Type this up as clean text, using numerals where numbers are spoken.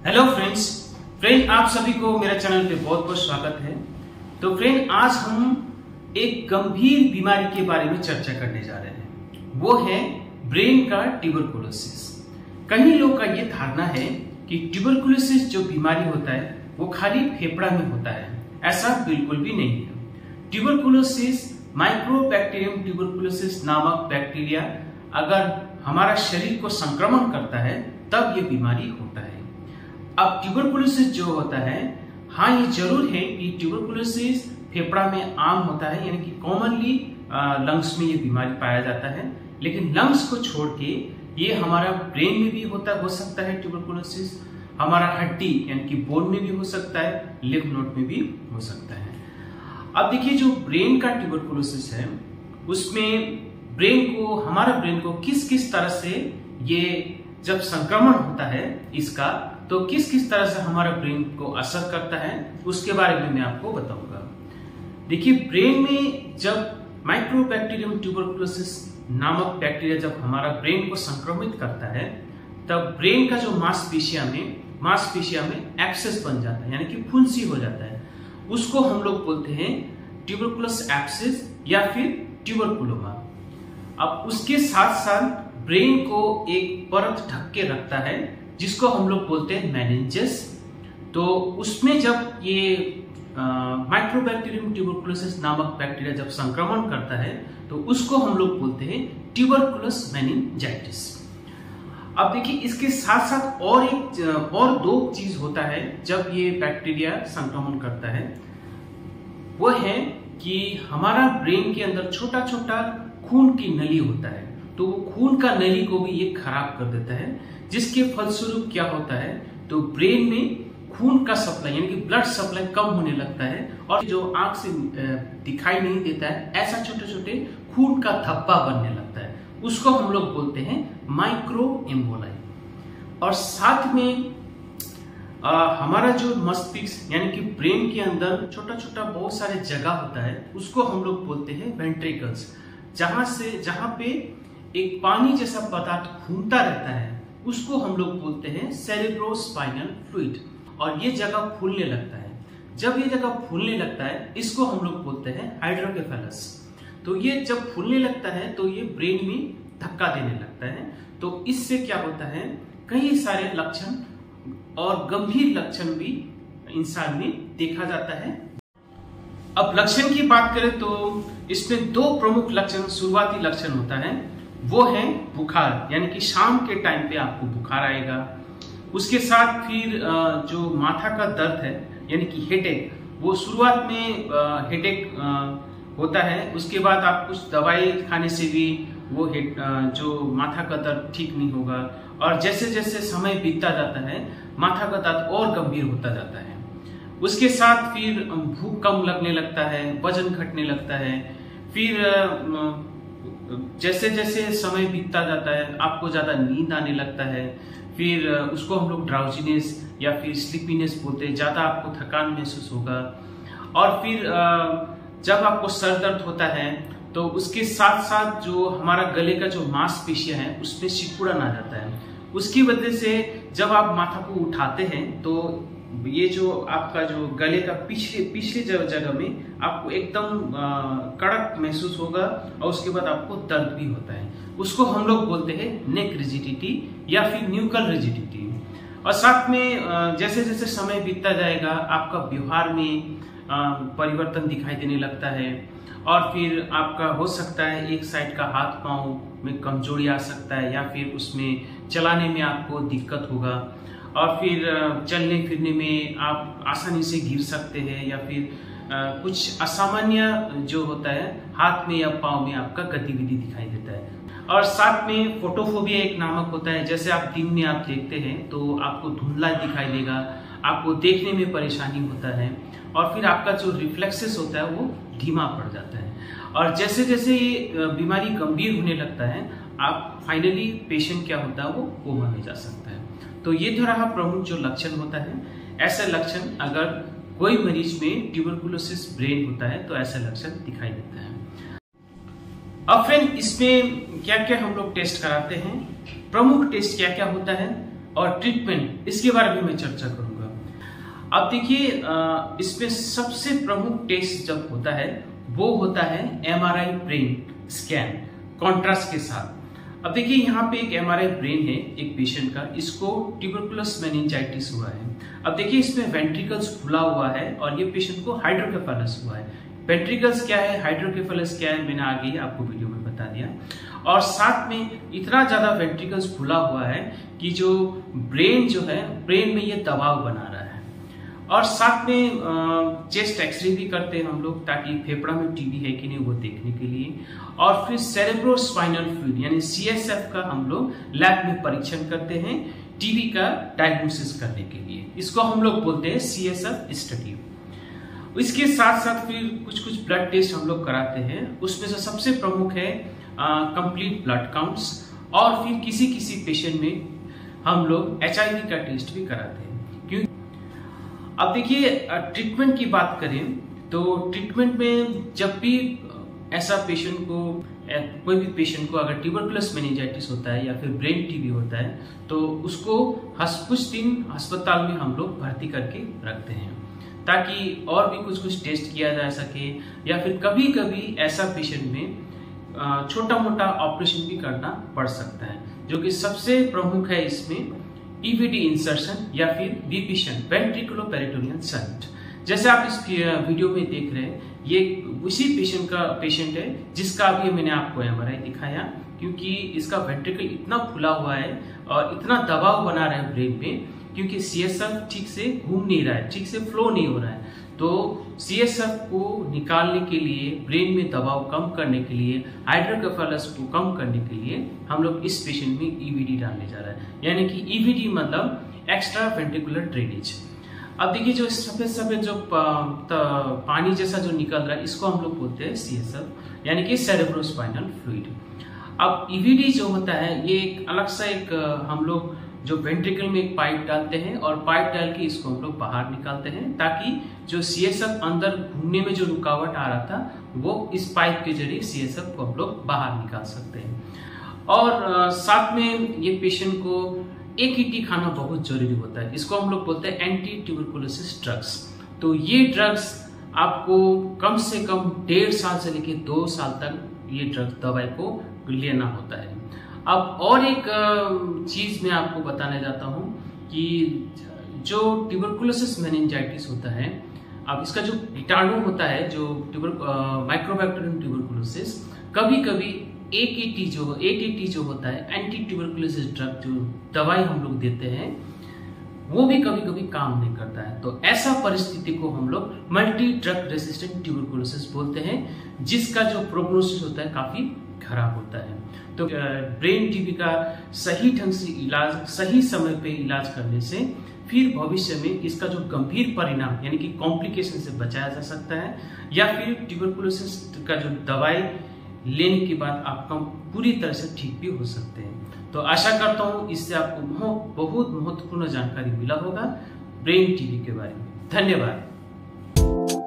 Hello friend आप सभी को मेरे चैनल पे बहुत बहुत स्वागत है। तो फ्रेंड, आज हम एक गंभीर बीमारी के बारे में चर्चा करने जा रहे हैं। वो है ब्रेन का ट्यूबरकुलोसिस। कई लोग का ये धारणा है कि ट्यूबरकुलोसिस जो बीमारी होता है वो खाली फेफड़ा में होता है। ऐसा बिल्कुल भी नहीं है। ट्यूबरकुलोसिस, माइक्रोबैक्टीरियम ट्यूबरकुलोसिस नामक बैक्टीरिया अगर हमारा शरीर को संक्रमण करता है तब ये बीमारी होता है। अब ट्यूबरकुलोसिस जो होता है, हाँ ये जरूर है कि ट्यूबरकुलोसिस फेफड़ा में आम होता है, यानी कि कॉमनली लंग्स में ये बीमारी पाया जाता है। लेकिन लंग्स को छोड़ के ये हमारा ब्रेन में भी हो सकता है ट्यूबरकुलोसिस, हमारा हड्डी यानी कि बोन में भी हो सकता है, लिम्फ नोड में भी हो सकता है। अब देखिए, जो ब्रेन का ट्यूबरकुलोसिस है उसमें हमारा ब्रेन को किस किस तरह से ये जब संक्रमण होता है इसका, तो किस किस तरह से हमारा ब्रेन को असर करता है उसके बारे में मैं आपको बताऊंगा। देखिए, ब्रेन में जब माइक्रोबैक्टीरियम ट्यूबरकुलोसिस नामक बैक्टीरिया जब हमारा ब्रेन को संक्रमित करता है तब ब्रेन का जो मांसपेशिया में एब्सेस बन जाता है, यानी कि फुंसी हो जाता है। उसको हम लोग बोलते हैं ट्यूबरकुलस एब्सेस या फिर ट्यूबरकुलोमा। अब उसके साथ साथ ब्रेन को एक परत ढक के रखता है जिसको हम लोग बोलते हैं मेनिंजेस। तो उसमें जब ये माइक्रोबैक्टीरियम ट्यूबरकुलोसिस नामक बैक्टीरिया जब संक्रमण करता है तो उसको हम लोग बोलते हैं ट्यूबरकुलस मेनिंजाइटिस। अब देखिए, इसके साथ साथ और दो चीज होता है जब ये बैक्टीरिया संक्रमण करता है। वो है कि हमारा ब्रेन के अंदर छोटा छोटा खून की नली होता है, तो वो खून का नली को भी ये खराब कर देता है, जिसके फलस्वरूप क्या होता है, तो ब्रेन में खून का सप्लाई यानी कि ब्लड सप्लाई कम होने लगता है और जो आंख से दिखाई नहीं देता है ऐसा छोटे छोटे खून का धब्बा बनने लगता है। उसको हम लोग बोलते हैं माइक्रो एम्बोलाई। और साथ में हमारा जो मस्तिष्क यानी कि ब्रेन के अंदर छोटा छोटा बहुत सारे जगह होता है, उसको हम लोग बोलते हैं वेंट्रिकल्स, जहां पे एक पानी जैसा पदार्थ घूमता रहता है, उसको हम लोग बोलते हैं सेरेब्रोस्पाइनल फ्लूइड। और ये जगह फूलने लगता है। जब ये जगह फूलने लगता है इसको हम लोग बोलते हैं हाइड्रोकेफेलस। तो ये जब फूलने लगता है तो ये ब्रेन में धक्का देने लगता है। तो इससे क्या होता है, कई सारे लक्षण और गंभीर लक्षण भी इंसान में देखा जाता है। अब लक्षण की बात करें तो इसमें दो प्रमुख लक्षण, शुरुआती लक्षण होता है। वो है बुखार, यानी कि शाम के टाइम पे आपको बुखार आएगा। उसके साथ फिर जो माथा का दर्द है यानी कि हेडेक, वो शुरुआत में हेडेक होता है। उसके बाद आप कुछ दवाई खाने से भी वो जो माथा का दर्द ठीक नहीं होगा। और जैसे जैसे समय बीतता जाता है माथा का दर्द और गंभीर होता जाता है। उसके साथ फिर भूख कम लगने लगता है, वजन घटने लगता है। फिर जैसे जैसे समय बीतता जाता है आपको ज्यादा नींद आने लगता है। फिर उसको हम लोग ड्राउजीनेस या फिर स्लीपीनेस बोलते हैं, ज्यादा आपको थकान महसूस होगा। और फिर जब आपको सर दर्द होता है तो उसके साथ साथ जो हमारा गले का जो मांसपेशियां है उसमें सिकुड़न आ जाता है। उसकी वजह से जब आप माथा को उठाते हैं तो ये जो आपका जो गले का पिछले जगह में आपको एकदम कड़क महसूस होगा और उसके बाद आपको दर्द भी होता है। उसको हम लोग बोलते हैं नेक रिजिडिटी या फिर न्यूकल रिजिडिटी। और साथ में जैसे जैसे समय बीतता जाएगा आपका व्यवहार में परिवर्तन दिखाई देने लगता है। और फिर आपका हो सकता है एक साइड का हाथ पांव में कमजोरी आ सकता है, या फिर उसमें चलाने में आपको दिक्कत होगा। और फिर चलने फिरने में आप आसानी से गिर सकते हैं, या फिर कुछ असामान्य जो होता है हाथ में या पाँव में आपका गतिविधि दिखाई देता है। और साथ में फोटोफोबिया एक नामक होता है। जैसे आप दिन में आप देखते हैं तो आपको धुंधला दिखाई देगा, आपको देखने में परेशानी होता है। और फिर आपका जो रिफ्लेक्सेस होता है वो धीमा पड़ जाता है। और जैसे जैसे ये बीमारी गंभीर होने लगता है आप फाइनली पेशेंट क्या होता है वो कोमा में जा सकता है। तो ये तो रहा प्रमुख जो लक्षण होता है। ऐसे लक्षण अगर कोई मरीज में ट्यूबरकुलोसिस ब्रेन होता है तो ऐसा लक्षण दिखाई देता है। अब फ्रेंड, इसमें क्या क्या हम लोग टेस्ट कराते हैं, प्रमुख टेस्ट क्या क्या होता है। और ट्रीटमेंट, इसके बारे में मैं चर्चा करूंगा। अब देखिए, इसमें सबसे प्रमुख टेस्ट जब होता है वो होता है MRI ब्रेन स्कैन कॉन्ट्रास्ट के साथ। अब देखिए, यहाँ पे एक MRI ब्रेन है एक पेशेंट का, इसको ट्यूबरकुलस मेनिंजाइटिस हुआ है। अब देखिए, इसमें वेंट्रिकल्स खुला हुआ है और ये पेशेंट को हाइड्रोकेफेलस हुआ है। वेंट्रिकल्स क्या है, हाइड्रोकेफेलस क्या है, मैंने आगे ही आपको वीडियो में बता दिया। और साथ में इतना ज्यादा वेंट्रिकल्स खुला हुआ है कि जो ब्रेन जो है, ब्रेन में ये दबाव बना रहा है। और साथ में चेस्ट एक्सरे भी करते हैं हम लोग, ताकि फेफड़ा में टीबी है कि नहीं वो देखने के लिए। और फिर सेरेब्रोस्पाइनल फ्लूइड यानी CSF का हम लोग लैब में परीक्षण करते हैं टीबी का डायग्नोसिस करने के लिए। इसको हम लोग बोलते हैं CSF स्टडी। इसके साथ साथ फिर कुछ ब्लड टेस्ट हम लोग कराते हैं। उसमें से सबसे प्रमुख है कंप्लीट ब्लड काउंट्स, और फिर किसी पेशेंट में हम लोग HIV का टेस्ट भी कराते हैं। क्यों? अब देखिए, ट्रीटमेंट की बात करें तो ट्रीटमेंट में जब भी ऐसा पेशेंट को, कोई भी पेशेंट को अगर ट्यूबरकुलस मेनिंजाइटिस होता है या फिर ब्रेन टीबी होता है, तो उसको कुछ दिन अस्पताल में हम लोग भर्ती करके रखते हैं, ताकि और भी कुछ टेस्ट किया जा सके। या फिर कभी कभी ऐसा पेशेंट में छोटा मोटा ऑपरेशन भी करना पड़ सकता है, जो कि सबसे प्रमुख है इसमें EVD इंसर्शन या फिर VP शंट, वेंट्रिकुलोपेरिटोनियल शंट। जैसे आप इस वीडियो में देख रहे हैं, ये उसी पेशेंट है जिसका अभी मैंने आपको MRI दिखाया, क्योंकि इसका वेंट्रिकल इतना फुला हुआ है और इतना दबाव बना रहा है ब्रेन में, क्योंकि CSF ठीक से घूम नहीं रहा है, ठीक से फ्लो नहीं हो रहा है। तो CSF को निकालने के लिए, ब्रेन में दबाव कम करने के लिए, हाइड्रोकेफेलस को कम करने के लिए हम लोग इस पेशेंट में EVD डालने जा रहे हैं। यानी कि EVD मतलब एक्स्ट्रा वेंट्रिकुलर ड्रेनेज। अब देखिए, जो सफेद जो पानी जैसा जो निकल रहा है, इसको हम लोग बोलते हैं CSF यानी कि सेरेब्रोस्पाइनल फ्लूइड। अब EVD जो होता है, ये एक अलग सा एक हम लोग जो वेंट्रिकल में एक पाइप डालते हैं और पाइप डाल के इसको हम लोग बाहर निकालते हैं, ताकि जो CSF अंदर घूमने में जो रुकावट आ रहा था, वो इस पाइप के जरिए CSF को हम लोग बाहर निकाल सकते हैं। और साथ में ये पेशेंट को AKT खाना बहुत जरूरी होता है। इसको हम लोग बोलते हैं एंटी ट्यूबरकुलोसिस ड्रग्स। तो ये ड्रग्स आपको कम से कम 1.5 साल से लेकर 2 साल तक ये ड्रग्स दवाई को लेना होता है। अब और एक चीज मैं आपको बताने जाता हूँ कि जो ट्यूबरकुलोसिस मेनिंजाइटिस होता है, अब इसका जो कीटाणु होता है, जो माइक्रोबैक्टीरियम ट्यूबरकुलोसिस, कभी कभी AKT जो होता है, एंटी ट्यूबरकुलोसिस ड्रग जो दवाई हम लोग देते हैं, वो भी कभी कभी काम नहीं करता है। तो ऐसा परिस्थिति को हम लोग मल्टी ड्रग रेसिस्टेंट ट्यूबरकुलोसिस बोलते हैं, जिसका जो प्रोग्नोसिस होता है काफी खराब होता है। तो ब्रेन टीबी का सही ढंग से इलाज, सही समय पे इलाज करने से फिर भविष्य में इसका जो गंभीर परिणाम यानी कि कॉम्प्लिकेशन से बचाया जा सकता है, या फिर ट्यूबरकुलोसिस का जो दवाई लेने के बाद आप पूरी तरह से ठीक भी हो सकते हैं। तो आशा करता हूँ इससे आपको बहुत महत्वपूर्ण जानकारी मिला होगा ब्रेन टीबी के बारे में। धन्यवाद।